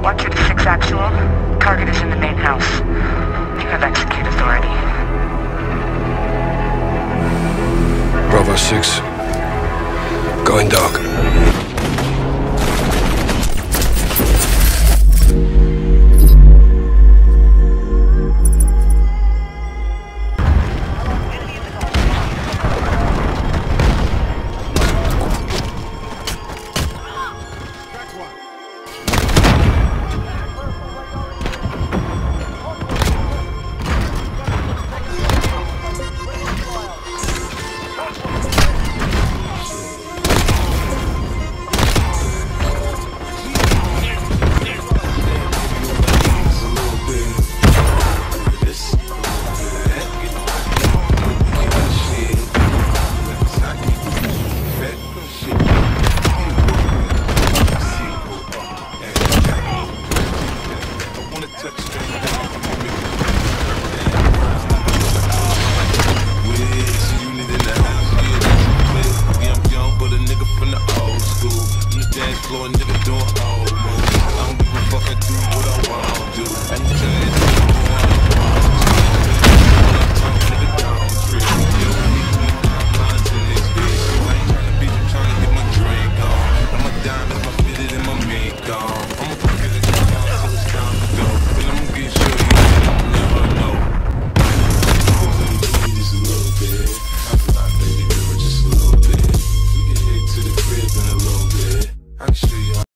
Watcher to 6 actual. Target is in the main house. You have execute authority. Bravo 6. Going dark.